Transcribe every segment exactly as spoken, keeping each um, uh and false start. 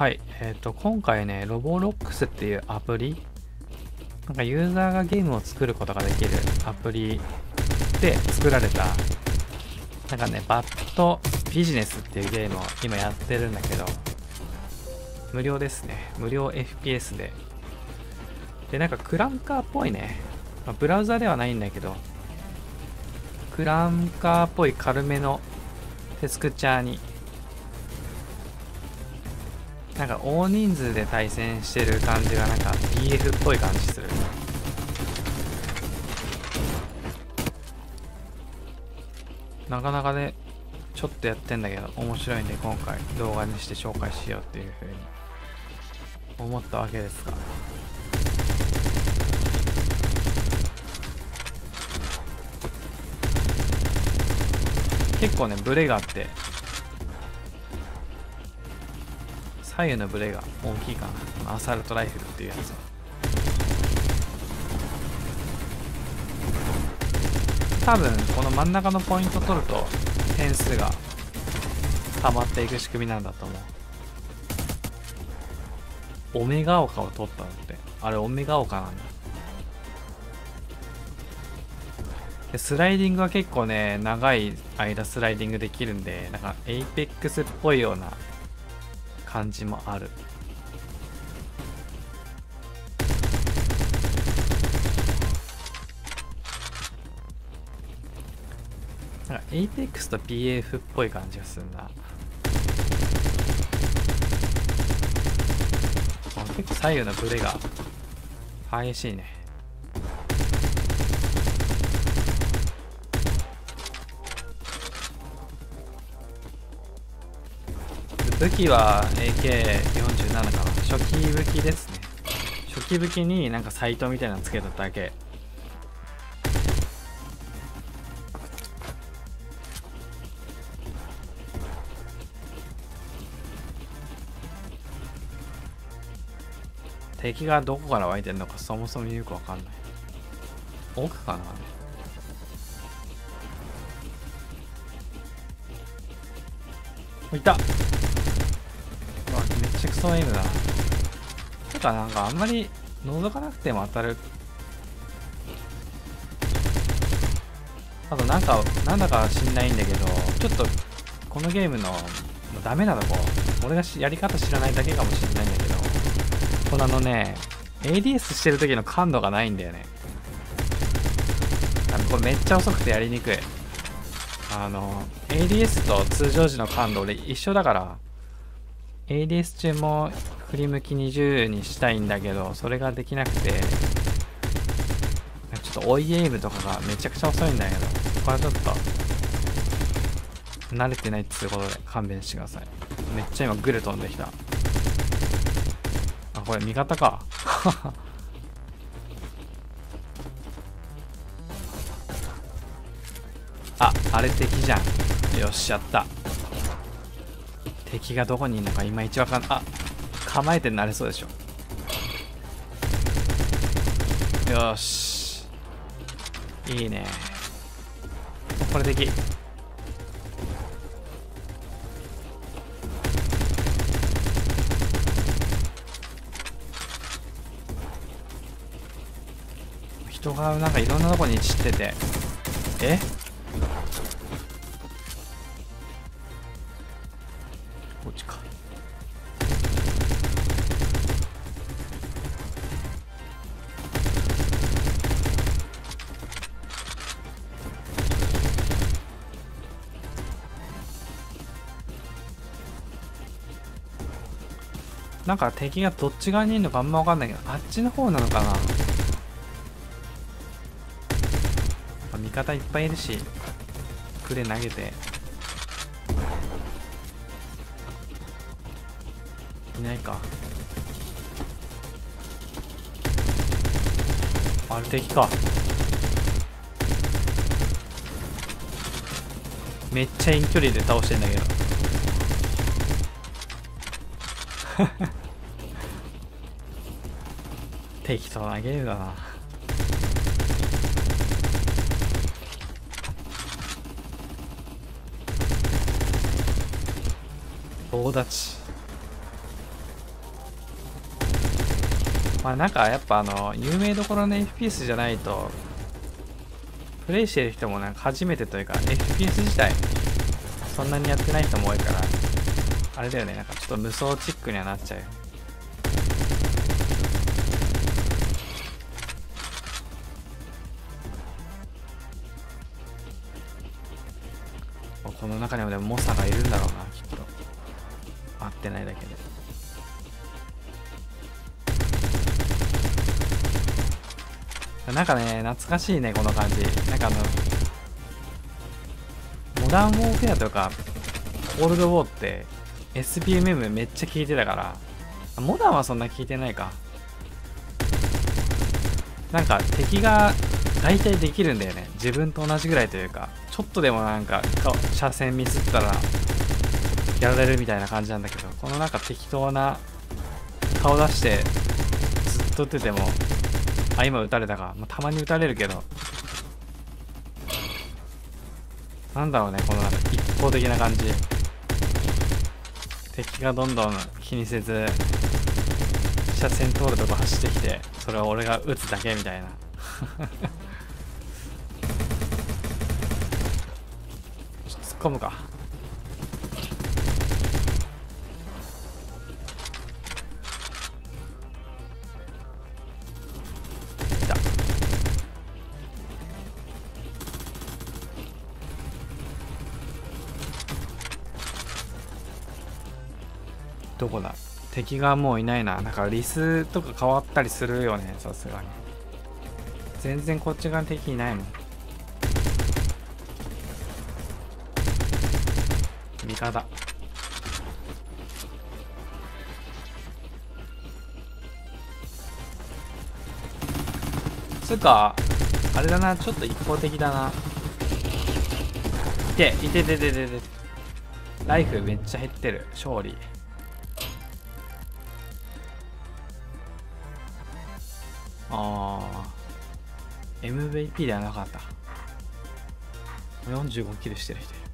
はい、えっと、今回ね、ロボロックスっていうアプリ、なんかユーザーがゲームを作ることができるアプリで作られた、なんかね、バッドビジネスっていうゲームを今やってるんだけど、無料ですね。無料 エフピーエス で。で、なんかクランカーっぽいね。まあ、ブラウザではないんだけど、クランカーっぽい軽めのテスクチャーに、なんか大人数で対戦してる感じがなんか ピーエフ っぽい感じする。なかなかね、ちょっとやってんだけど面白いんで今回動画にして紹介しようっていうふうに思ったわけですが、結構ねブレがあって、左右のブレが大きいかな。アサルトライフルっていうやつは多分この真ん中のポイント取ると点数が溜まっていく仕組みなんだと思う。オメガ丘を取ったのってあれオメガ丘なんだ。でスライディングは結構ね長い間スライディングできるんで、なんかエイペックスっぽいような感じもある。なんかエイペックスと ピーエフ っぽい感じがするな。結構左右のブレが激しいね。武器は エーケーよんじゅうなな かな。初期武器ですね。初期武器になんかサイトみたいなのつけただけ。敵がどこから湧いてんのかそもそもよくわかんない。奥かな。いた。うわ、めっちゃクソエイムだな。てかなんかあんまり覗かなくても当たる。あとなんかなんだか知んないんだけど、ちょっとこのゲームのダメなとこ、俺がやり方知らないだけかもしれないんだけど、このあのね エーディーエス してる時の感度がないんだよね。あのこれめっちゃ遅くてやりにくい。あの エーディーエス と通常時の感度俺一緒だから、 エーディーエス 中も振り向きにじゅうにしたいんだけどそれができなくて、ちょっと追いエイムとかがめちゃくちゃ遅いんだけど、これはちょっと慣れてないっつうことで勘弁してください。めっちゃ今グル飛んできた。あ、これ味方かあ、あれ敵じゃん。よっしゃった。敵がどこにいるのかいまいちわかんない。あ、構えてなれそうでしょ。よし、いいね。これ敵。人がなんかいろんなとこに散ってて、えこっちか。なんか敵がどっち側にいるのかあんま分かんないけど、あっちの方なのかな。味方いっぱいいるし、クレ投げていないか。あれ敵か。めっちゃ遠距離で倒してんだけど適当なゲームだな。棒立ち。 まあなんかやっぱあの有名どころの エフピーエス じゃないとプレイしてる人もなんか初めてというか エフピーエス 自体そんなにやってない人も多いからあれだよね、なんかちょっと無双チックにはなっちゃうよ。この中にもでもモンスターがいるんだろうな、きっと。合ってないだけで。なんかね、懐かしいね、この感じ。なんかあの、モダンウォーフェアとか、コールドウォーって、エスピーエムエム めっちゃ効いてたから、モダンはそんな効いてないか。なんか敵が大体できるんだよね。自分と同じぐらいというか、ちょっとでもなんか、車線ミスったら、やられるみたいな感じなんだけど、このなんか適当な顔出して、ずっと撃ってても、あ、今撃たれたか。まあ、たまに撃たれるけど。なんだろうね、このなんか一方的な感じ。敵がどんどん気にせず、車線通るとこ走ってきて、それを俺が撃つだけみたいな。ちょっと突っ込むか。どこだ、敵がもういないな。なんかリスとか変わったりするよね、さすがに。全然こっち側に敵いないもん。味方つうかあれだな、ちょっと一方的だな。いていててててて、ライフめっちゃ減ってる。勝利。あー エムブイピー ではなかった。よんじゅうごキルしてる人いる。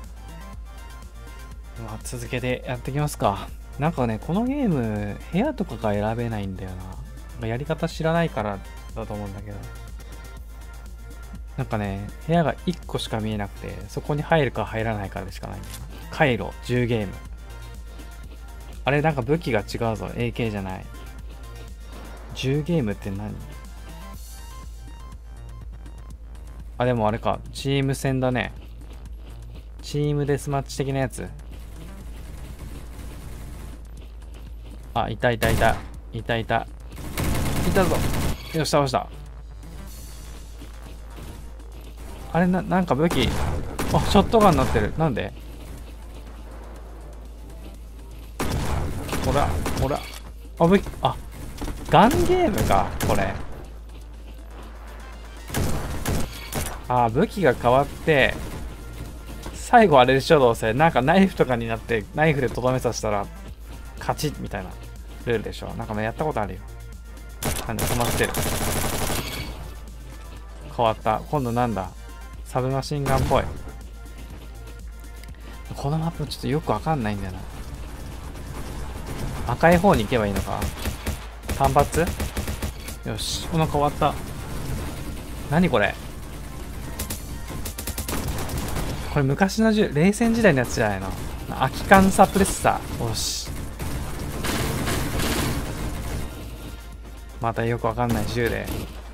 まあ続けてやっていきますか。なんかね、このゲーム部屋とかが選べないんだよな。なんかやり方知らないからだと思うんだけど、なんかね、部屋がいっこしか見えなくて、そこに入るか入らないかでしかないんだよ。回路じゅうゲーム。あれなんか武器が違うぞ。 エーケー じゃない。じゅうゲームって何？あ、でもあれか。チーム戦だね。チームデスマッチ的なやつ。あ、いたいたいた。いたいた。いたぞ。よし、倒した。あれな、なんか武器。あ、ショットガンになってる。なんで？ほら、ほら。あ、武器、あ、ガンゲームか、これ。あ、武器が変わって、最後あれでしょ、どうせ。なんかナイフとかになって、ナイフでとどめさせたら、勝ちみたいなルールでしょ。なんかね、やったことあるよ。なんで止まってる。変わった。今度なんだ、サブマシンガンっぽい。このマップちょっとよくわかんないんだよな。赤い方に行けばいいのか。単発？よし、この変わった。何これ。これ昔の銃、冷戦時代のやつじゃないの。空き缶サプレッサー。よし。またよくわかんない銃で。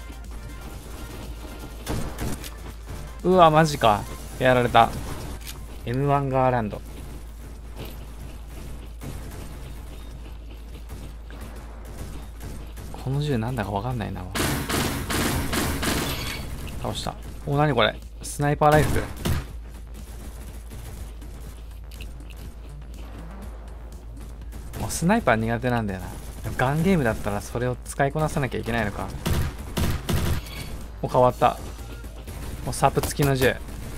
うわ、マジか。やられた。エムワン ガーランド。この銃なんだかわかんないな。倒した。お、なにこれ。スナイパーライフル。もうスナイパー苦手なんだよな。ガンゲームだったらそれを使いこなさなきゃいけないのか。お、変わった。もうサープ付きの銃。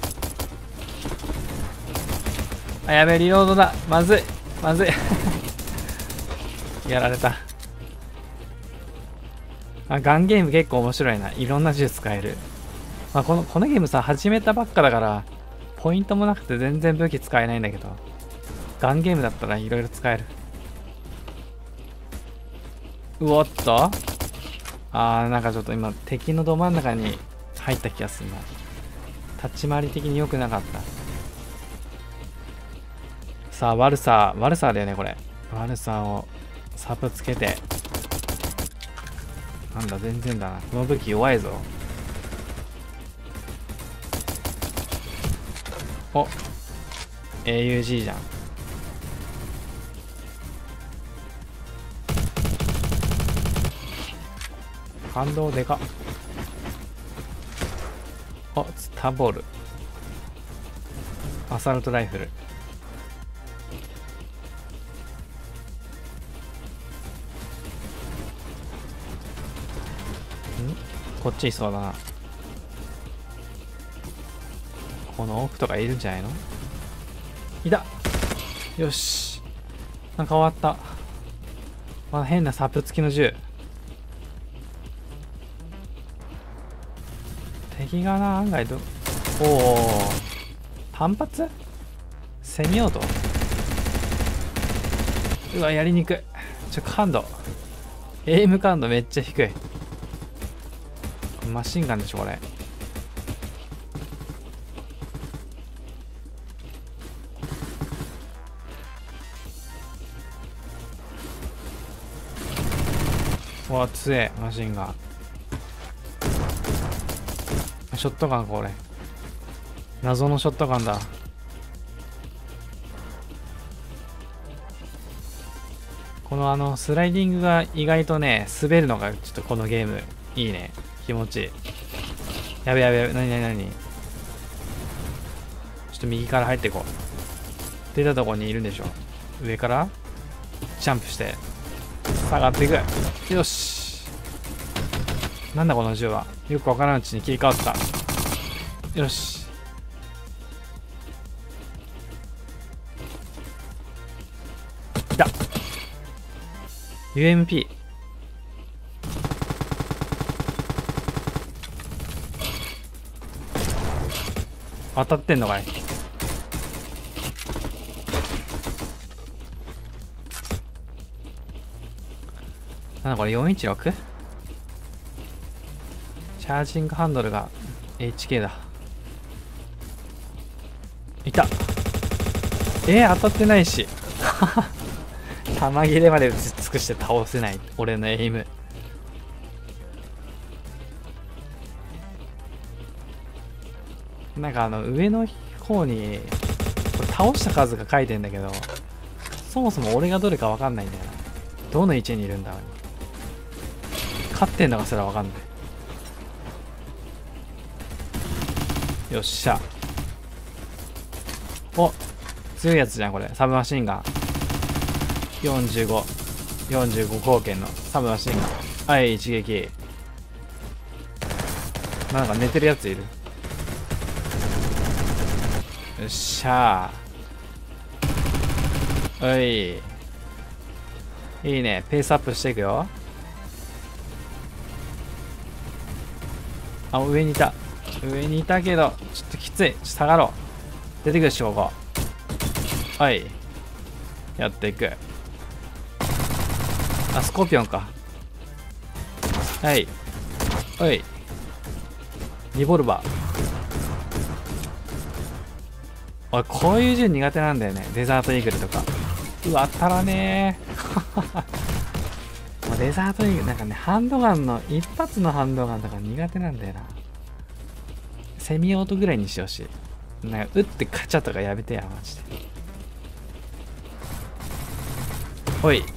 あ、やべえ、リロードだ。まずい。まずい。やられた。あ、ガンゲーム結構面白いな。いろんな銃使える。まあ、この、このゲームさ、始めたばっかだから、ポイントもなくて全然武器使えないんだけど、ガンゲームだったらいろいろ使える。 うおっと、あー、なんかちょっと今敵のど真ん中に入った気がするな。立ち回り的に良くなかった。さあ悪さ悪さだよねこれ。悪さをサプつけて、なんだ全然だな、この武器弱いぞ。お エーユージー じゃん。反動でかっ。おスタボール、アサルトライフル。んこっちいそうだな。この奥とかいるんじゃないの。いた。よし、なんか終わった。まあ、変なサプ付きの銃。敵がな案外ど、おお単発セミオート。うわやりにくい。ちょ感度エイム感度めっちゃ低い。マシンガンでしょこれ。うわ強えマシンガン。ショットガンこれ。謎のショットガンだ。このあのスライディングが意外とね滑るのがちょっとこのゲームいいね。気持ちいい。やべやべ、なになになに。ちょっと右から入っていこう。出たとこにいるんでしょ。上からジャンプして下がっていく。よし、なんだこの銃は。よくわからんうちに切り替わった。よし、いた ユーエムピー。 当たってんのかい。なんだこれ よんいちろく？ チャージングハンドルが エイチケー だ。いた。えー、当たってないし弾切れまで打ち尽くして倒せない俺のエイム。なんかあの上の方にこれ倒した数が書いてんだけど、そもそも俺がどれか分かんないんだよな。どの位置にいるんだろう。勝ってんのかすら分かんない。よっしゃ。お強いやつじゃんこれ。サブマシンガンよんじゅうご、よんじゅうご口径のサブマシンガン。はい一撃。なんか寝てるやついる。よっしゃー。おいいいね。ペースアップしていくよ。あ上にいた上にいたけどちょっときつい。ちょっと下がろう。出てくるしここ。はいやっていく。あスコーピオンか。はいおいリボルバー。おいこういう銃苦手なんだよね。デザートイーグルとか。うわ当たらねーデザートイーグルなんかね、ハンドガンの一発のハンドガンとか苦手なんだよな。セミオートぐらいにしてほしい。なんか撃ってカチャとかやめてやマジで。おい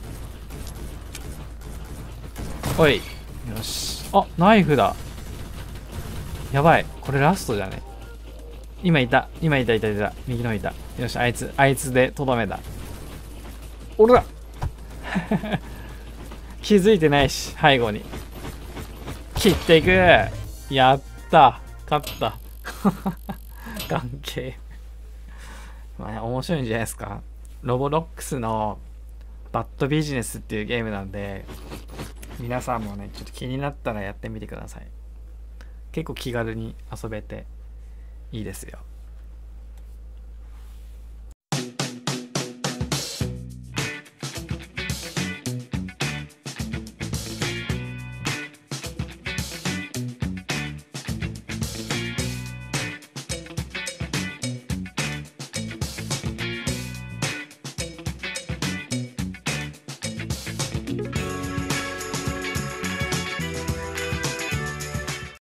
おいよし。あナイフだ。やばいこれラストじゃね。今いた今いたいたいた右の方いた。よしあいつあいつでとどめだ。俺ら気づいてないし背後に切っていく。やった勝った関係まあ、ね、面白いんじゃないですか。ロボロックスのバッドビジネスっていうゲームなんで、皆さんもねちょっと気になったらやってみてください。結構気軽に遊べていいですよ。